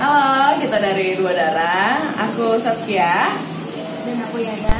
Halo, kita dari Dua Darah. Aku Saskia. Dan aku Yaya.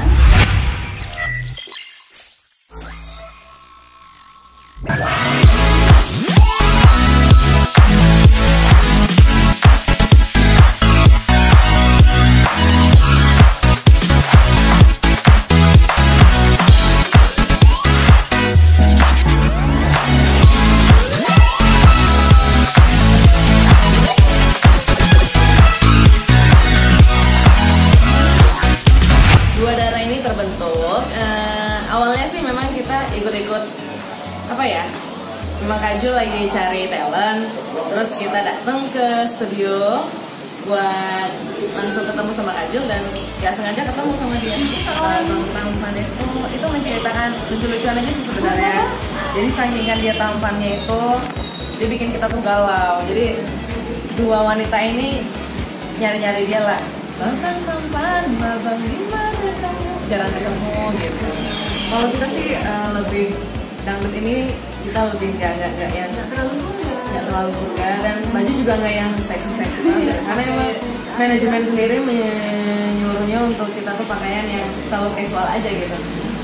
Terbentuk awalnya sih memang kita ikut-ikut apa ya, memang Kajul lagi cari talent, terus kita datang ke studio buat langsung ketemu sama Kajul dan gak sengaja ketemu sama dia. Tampannya itu menceritakan lucu-lucuan aja sih sebenarnya. Jadi sakingan dia tampannya itu, dia bikin kita tuh galau. Jadi dua wanita ini nyari-nyari dia lah. Tampan, babang gimana kamu? Jarang ketemu gitu. Kalau kita sih lebih dangdut ini kita lebih nggak terlalu vulgar dan baju juga nggak yang seksi banget. Karena emang manajemen sendiri menyuruhnya untuk kita tuh pakaian yang selalu casual aja gitu,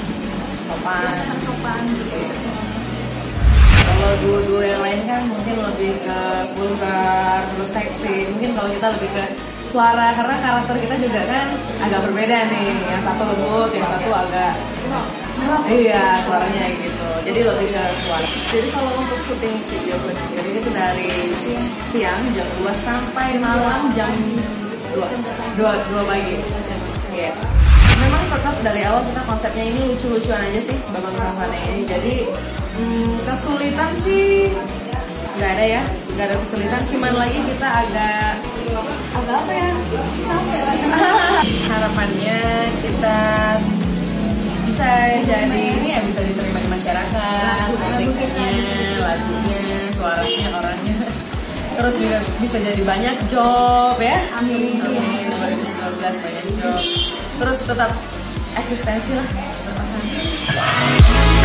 sopan gitu. Kalau duo yang lain kan mungkin lebih ke vulgar terus seksi. Mungkin kalau kita lebih ke suara, karena karakter kita juga kan agak berbeda nih. Yang satu lembut, yang satu agak iya suaranya gitu. Jadi lebih ke suara. Jadi kalau untuk syuting video sendiri itu dari siang jam 2 sampai malam jam 2 pagi. Yes. Memang tetap dari awal kita konsepnya ini lucu-lucuan aja sih Babang Tampannya ini. Jadi kesulitan sih nggak ada ya, nggak ada kesulitan. Cuman lagi kita agak apa ya? Harapannya kita bisa jadi ini ya, bisa diterima di masyarakat, musiknya, lagunya, suaranya, orangnya. Terus juga bisa jadi banyak job ya. Amin. 2019 banyak job. Terus tetap eksistensi lah.